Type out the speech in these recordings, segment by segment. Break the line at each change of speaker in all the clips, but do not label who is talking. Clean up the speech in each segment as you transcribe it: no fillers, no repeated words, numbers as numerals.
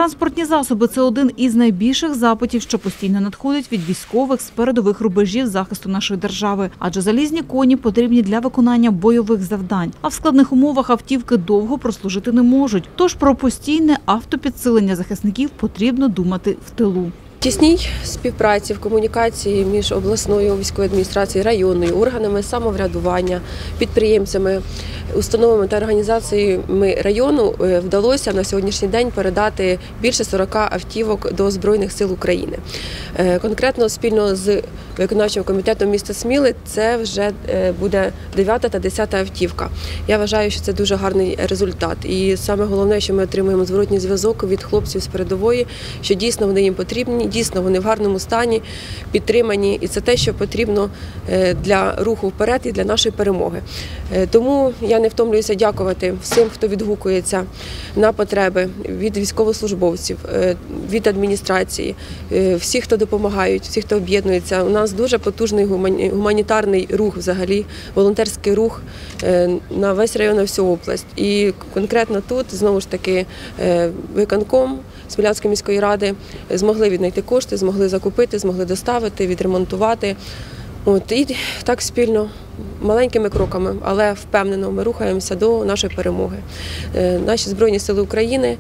Транспортні засоби – це один із найбільших запитів, що постійно надходять від військових з передових рубежів захисту нашої держави. Адже залізні коні потрібні для виконання бойових завдань. А в складних умовах автівки довго прослужити не можуть. Тож про постійне автопідсилення захисників потрібно думати в тилу.
В тісній співпраці, в комунікації між обласною військовою адміністрацією, районною, органами самоврядування, підприємцями, установами та організаціями району вдалося на сьогоднішній день передати більше 40 автівок до Збройних сил України. Конкретно спільно з виконавчим комітетом міста Сміли це вже буде 9-та та 10-та автівка. Я вважаю, що це дуже гарний результат. І саме головне, що ми отримуємо зворотній зв'язок від хлопців з передової, що дійсно вони їм потрібні, дійсно вони в гарному стані, підтримані. І це те, що потрібно для руху вперед і для нашої перемоги. Тому я не втомлююся дякувати всім, хто відгукується на потреби від військовослужбовців, від адміністрації, всіх, хто допомагають, всіх, хто об'єднується. У нас дуже потужний гуманітарний рух взагалі, волонтерський рух на весь район, на всю область. І конкретно тут, знову ж таки, виконком Смілянської міської ради змогли віднайти кошти, змогли закупити, змогли доставити, відремонтувати. І так спільно, маленькими кроками, але впевнено ми рухаємося до нашої перемоги. Наші Збройні Сили України,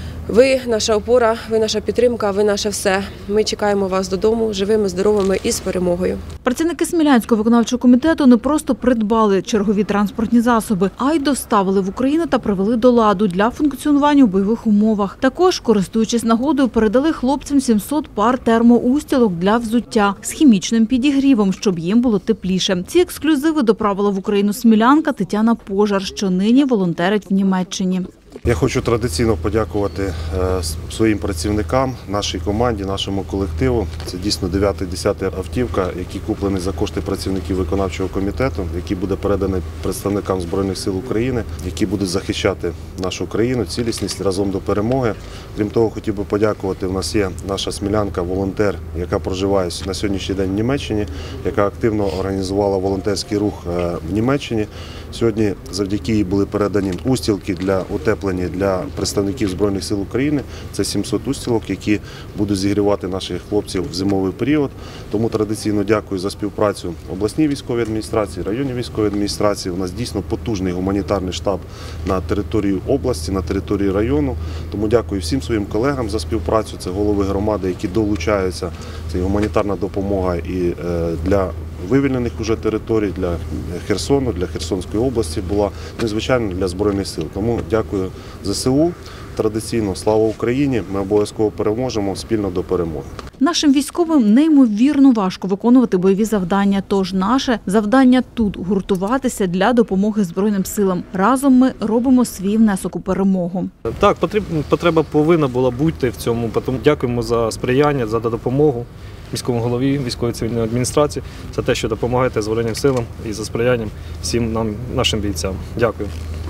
ви наша опора, ви наша підтримка, ви наше все. Ми чекаємо вас додому живими, здоровими і з перемогою.
Працівники Смілянського виконавчого комітету не просто придбали чергові транспортні засоби, а й доставили в Україну та привели до ладу для функціонування у бойових умовах. Також, користуючись нагодою, передали хлопцям 700 пар термоустілок для взуття з хімічним підігрівом, щоб їм було тепліше. Ці ексклюзиви доправила в Україну смілянка Тетяна Пожар, що нині волонтерить в Німеччині.
Я хочу традиційно подякувати своїм працівникам, нашій команді, нашому колективу. Це дійсно 9-та, 10-та автівка, які куплені за кошти працівників виконавчого комітету, які буде передані представникам Збройних сил України, які будуть захищати нашу країну, цілісність разом до перемоги. Крім того, хотів би подякувати, у нас є наша смілянка, волонтер, яка проживає на сьогоднішній день в Німеччині, яка активно організувала волонтерський рух в Німеччині. Сьогодні завдяки їй були передані устілки для утеплення для представників Збройних сил України. Це 700 устілок, які будуть зігрівати наших хлопців в зимовий період. Тому традиційно дякую за співпрацю обласній військовій адміністрації, районній військовій адміністрації. У нас дійсно потужний гуманітарний штаб на території області, на території району. Тому дякую всім своїм колегам за співпрацю. Це голови громади, які долучаються. Це гуманітарна допомога і для вивільнених уже територій, для Херсону, для Херсонської області була, ну і, звичайно, для Збройних сил. Тому дякую ЗСУ. Традиційно слава Україні! Ми обов'язково переможемо спільно до перемоги.
Нашим військовим неймовірно важко виконувати бойові завдання, тож наше завдання тут – гуртуватися для допомоги Збройним силам. Разом ми робимо свій внесок у перемогу.
Так, потреба повинна була бути в цьому, тому дякуємо за сприяння, за допомогу міському голові, військової цивільної адміністрації, за те, що допомагаєте Збройним силам і за сприянням всім нашим бійцям. Дякую.